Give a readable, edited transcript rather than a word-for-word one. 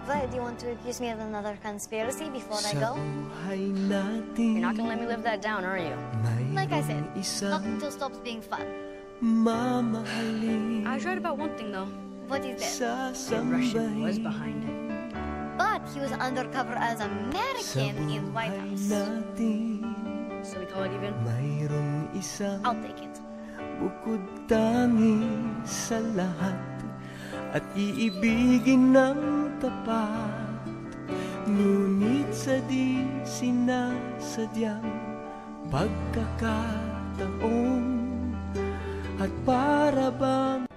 But do you want to accuse me of another conspiracy before I go? You're not gonna let me live that down, are you? Like I said, not until stops being fun. I was right about one thing, though. What is that? The Russian was behind it. But he was undercover as American in White House. So we call it even? I'll take it. Bukod tangi sa lahat at iibigin ng tapat, ngunit sa di sinasadyang pagkakataon at para bang